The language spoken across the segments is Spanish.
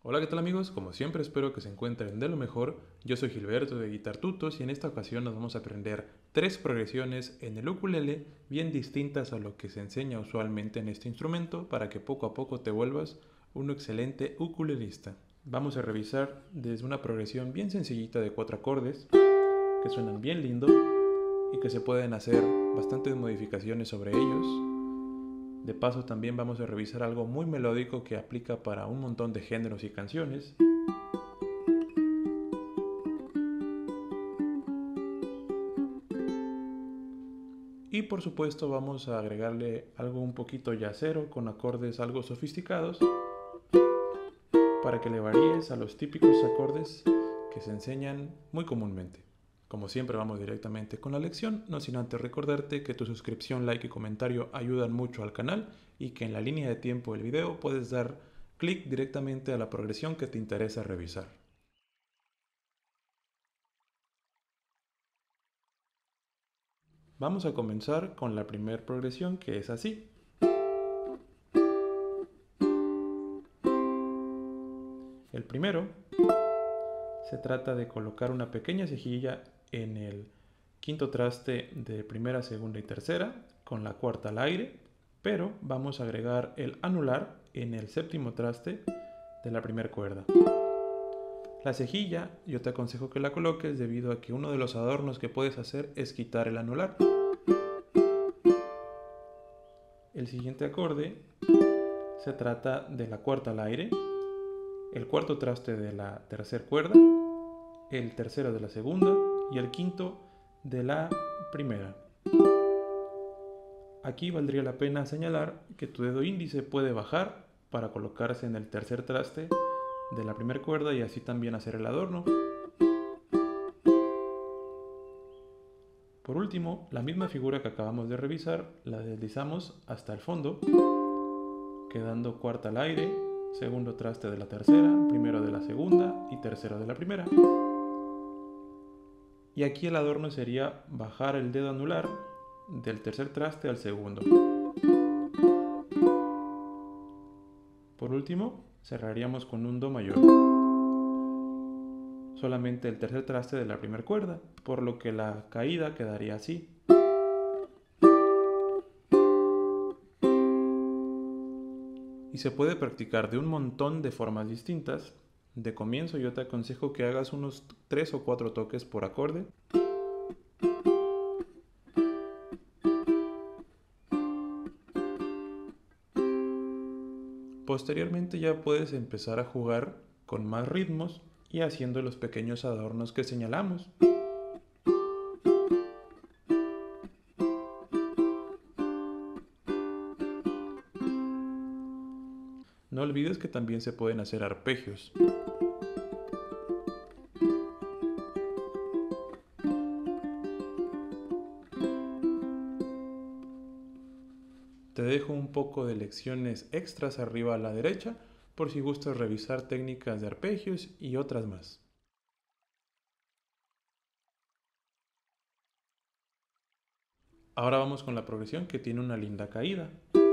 Hola, ¿qué tal amigos? Como siempre espero que se encuentren de lo mejor. Yo soy Gilberto de Guitar Tutos y en esta ocasión nos vamos a aprender 3 progresiones en el ukulele bien distintas a lo que se enseña usualmente en este instrumento para que poco a poco te vuelvas un excelente ukulelista. Vamos a revisar desde una progresión bien sencillita de 4 acordes que suenan bien lindo y que se pueden hacer bastantes modificaciones sobre ellos. De paso también vamos a revisar algo muy melódico que aplica para un montón de géneros y canciones. Y por supuesto vamos a agregarle algo un poquito jazzero con acordes algo sofisticados para que le varíes a los típicos acordes que se enseñan muy comúnmente. Como siempre vamos directamente con la lección, no sin antes recordarte que tu suscripción, like y comentario ayudan mucho al canal y que en la línea de tiempo del video puedes dar clic directamente a la progresión que te interesa revisar. Vamos a comenzar con la primera progresión que es así. El primero se trata de colocar una pequeña cejilla en el quinto traste de primera, segunda y tercera, con la cuarta al aire, pero vamos a agregar el anular en el séptimo traste de la primera cuerda. La cejilla yo te aconsejo que la coloques debido a que uno de los adornos que puedes hacer es quitar el anular. El siguiente acorde se trata de la cuarta al aire, el cuarto traste de la tercera cuerda, el tercero de la segunda y el quinto de la primera. Aquí valdría la pena señalar que tu dedo índice puede bajar para colocarse en el tercer traste de la primera cuerda y así también hacer el adorno. Por último, la misma figura que acabamos de revisar la deslizamos hasta el fondo, quedando cuarta al aire, segundo traste de la tercera, primero de la segunda y tercero de la primera. Y aquí el adorno sería bajar el dedo anular del tercer traste al segundo. Por último, cerraríamos con un do mayor. Solamente el tercer traste de la primera cuerda, por lo que la caída quedaría así. Y se puede practicar de un montón de formas distintas. De comienzo yo te aconsejo que hagas unos 3 o 4 toques por acorde. Posteriormente ya puedes empezar a jugar con más ritmos y haciendo los pequeños adornos que señalamos. No olvides que también se pueden hacer arpegios. Te dejo un poco de lecciones extras arriba a la derecha por si gustas revisar técnicas de arpegios y otras más. Ahora vamos con la progresión que tiene una linda caída.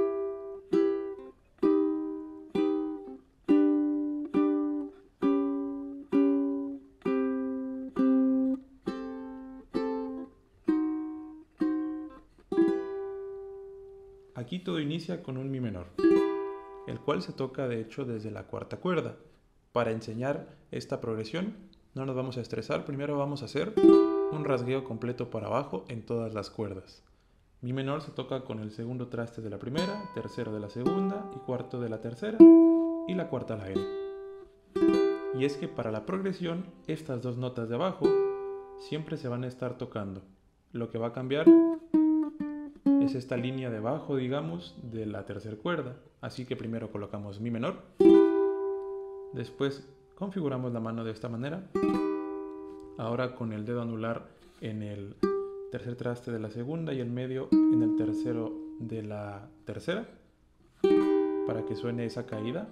Aquí todo inicia con un mi menor, el cual se toca de hecho desde la cuarta cuerda. Para enseñar esta progresión no nos vamos a estresar, primero vamos a hacer un rasgueo completo para abajo en todas las cuerdas. Mi menor se toca con el segundo traste de la primera, tercero de la segunda y cuarto de la tercera y la cuarta al aire. Y es que para la progresión estas dos notas de abajo siempre se van a estar tocando. Lo que va a cambiar es esta línea de bajo, digamos, de la tercera cuerda. Así que primero colocamos mi menor, después configuramos la mano de esta manera. Ahora con el dedo anular en el tercer traste de la segunda y el medio en el tercero de la tercera, para que suene esa caída.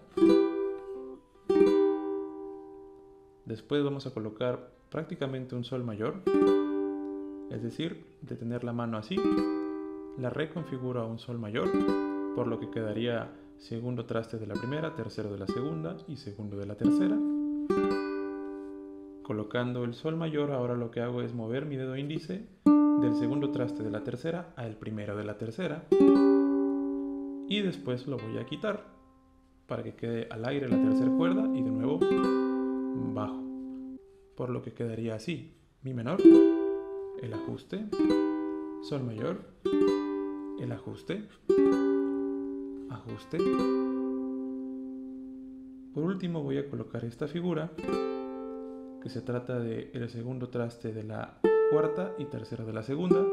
Después vamos a colocar prácticamente un sol mayor, es decir, de tener la mano así, la reconfiguro a un sol mayor, por lo que quedaría segundo traste de la primera, tercero de la segunda y segundo de la tercera. Colocando el sol mayor, ahora lo que hago es mover mi dedo índice del segundo traste de la tercera al primero de la tercera. Y después lo voy a quitar para que quede al aire la tercera cuerda y de nuevo bajo. Por lo que quedaría así: mi menor, el ajuste, sol mayor, el ajuste, ajuste. Por último voy a colocar esta figura, que se trata del segundo traste de la cuarta y tercero de la segunda.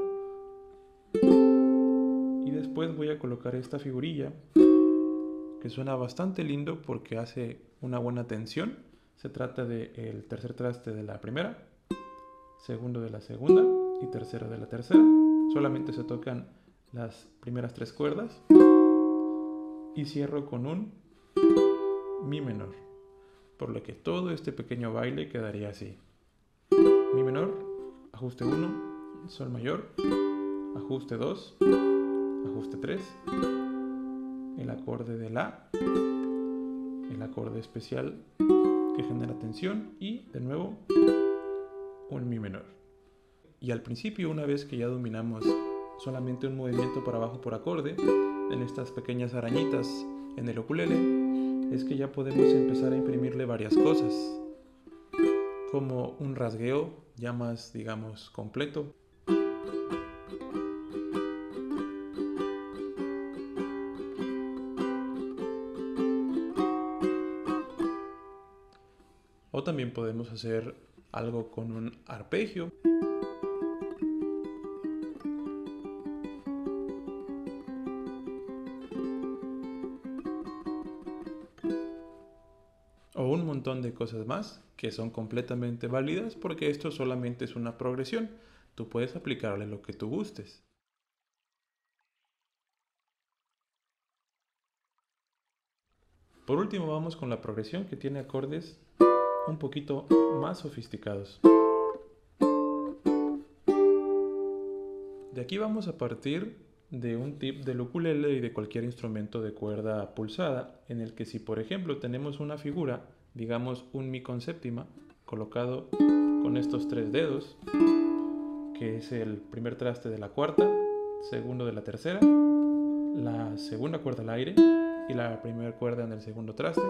Y después voy a colocar esta figurilla, que suena bastante lindo porque hace una buena tensión. Se trata del tercer traste de la primera, segundo de la segunda y tercero de la tercera. Solamente se tocan las primeras tres cuerdas y cierro con un mi menor, por lo que todo este pequeño baile quedaría así: mi menor, ajuste 1, sol mayor, ajuste 2, ajuste 3, el acorde de la, el acorde especial que genera tensión y de nuevo un mi menor. Y al principio, una vez que ya dominamos solamente un movimiento para abajo por acorde en estas pequeñas arañitas en el ukulele, es que ya podemos empezar a imprimirle varias cosas, como un rasgueo ya más, digamos, completo. O también podemos hacer algo con un arpegio. O un montón de cosas más que son completamente válidas, porque esto solamente es una progresión. Tú puedes aplicarle lo que tú gustes. Por último vamos con la progresión, que tiene acordes un poquito más sofisticados. De aquí vamos a partir de un tip del ukulele y de cualquier instrumento de cuerda pulsada, en el que si por ejemplo tenemos una figura, digamos un mi con séptima, colocado con estos tres dedos, que es el primer traste de la cuarta, segundo de la tercera, la segunda cuerda al aire y la primera cuerda en el segundo traste.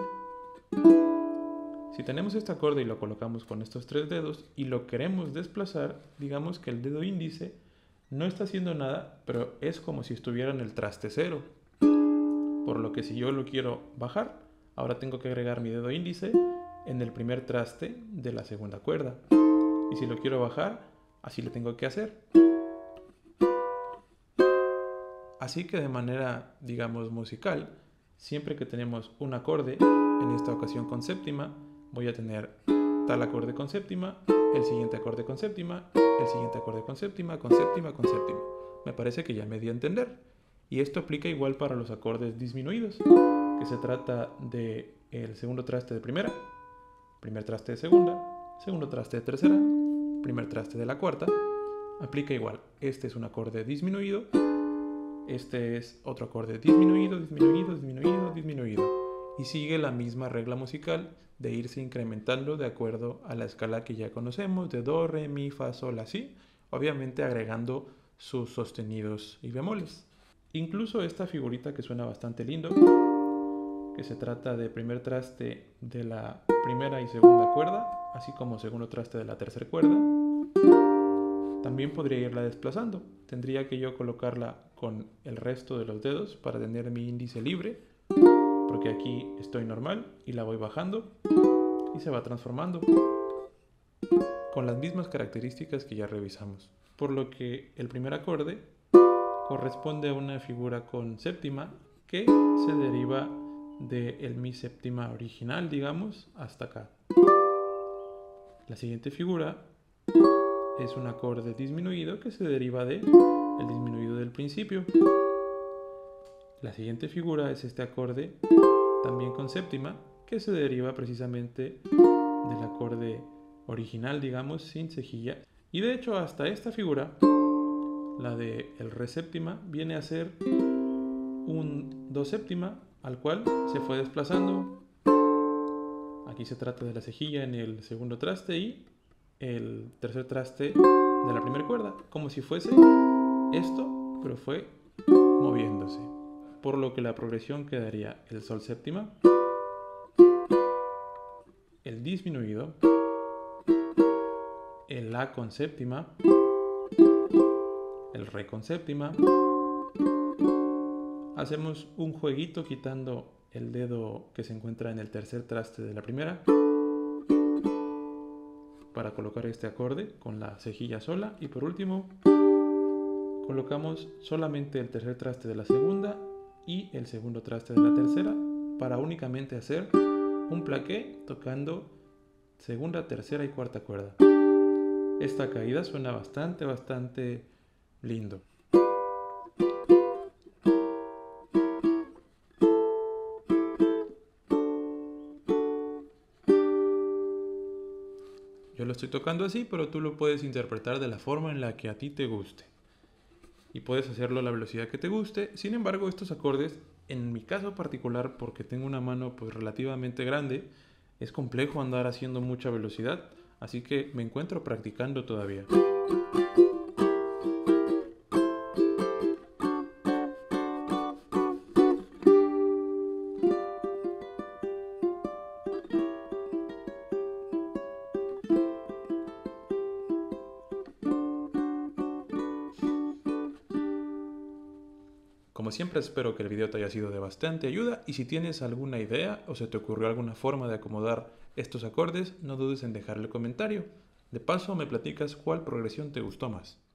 Si tenemos este acorde y lo colocamos con estos tres dedos y lo queremos desplazar, digamos que el dedo índice no está haciendo nada, pero es como si estuviera en el traste 0. Por lo que si yo lo quiero bajar, ahora tengo que agregar mi dedo índice en el primer traste de la segunda cuerda. Y si lo quiero bajar, así lo tengo que hacer. Así que de manera, digamos, musical, siempre que tenemos un acorde, en esta ocasión con séptima, voy a tener tal acorde con séptima, el siguiente acorde con séptima, el siguiente acorde con séptima, con séptima, con séptima. Me parece que ya me di a entender. Y esto aplica igual para los acordes disminuidos, que se trata de el segundo traste de primera, primer traste de segunda, segundo traste de tercera, primer traste de la cuarta. Aplica igual. Este es un acorde disminuido, este es otro acorde disminuido, disminuido, disminuido, disminuido. Y sigue la misma regla musical de irse incrementando de acuerdo a la escala que ya conocemos, de do, re, mi, fa, sol, la, si, obviamente agregando sus sostenidos y bemoles. Incluso esta figurita que suena bastante lindo, que se trata de primer traste de la primera y segunda cuerda, así como segundo traste de la tercera cuerda, también podría irla desplazando. Tendría que yo colocarla con el resto de los dedos para tener mi índice libre, porque aquí estoy normal y la voy bajando y se va transformando con las mismas características que ya revisamos. Por lo que el primer acorde corresponde a una figura con séptima que se deriva del mi séptima original, digamos, hasta acá. La siguiente figura es un acorde disminuido que se deriva del disminuido del principio. La siguiente figura es este acorde también con séptima, que se deriva precisamente del acorde original, digamos, sin cejilla. Y de hecho hasta esta figura, la de el re séptima, viene a ser un do séptima al cual se fue desplazando. Aquí se trata de la cejilla en el segundo traste y el tercer traste de la primera cuerda, como si fuese esto, pero fue moviéndose. Por lo que la progresión quedaría el sol séptima, el disminuido, el la con séptima, el re con séptima. Hacemos un jueguito quitando el dedo que se encuentra en el tercer traste de la primera para colocar este acorde con la cejilla sola, y por último colocamos solamente el tercer traste de la segunda y el segundo traste de la tercera para únicamente hacer un plaqué tocando segunda, tercera y cuarta cuerda. Esta caída suena bastante lindo. Yo lo estoy tocando así, pero tú lo puedes interpretar de la forma en la que a ti te guste. Y puedes hacerlo a la velocidad que te guste. Sin embargo, estos acordes, en mi caso particular, porque tengo una mano pues relativamente grande, es complejo andar haciendo mucha velocidad, así que me encuentro practicando todavía. Como siempre, espero que el video te haya sido de bastante ayuda, y si tienes alguna idea o se te ocurrió alguna forma de acomodar estos acordes, no dudes en dejar el comentario. De paso, me platicas cuál progresión te gustó más.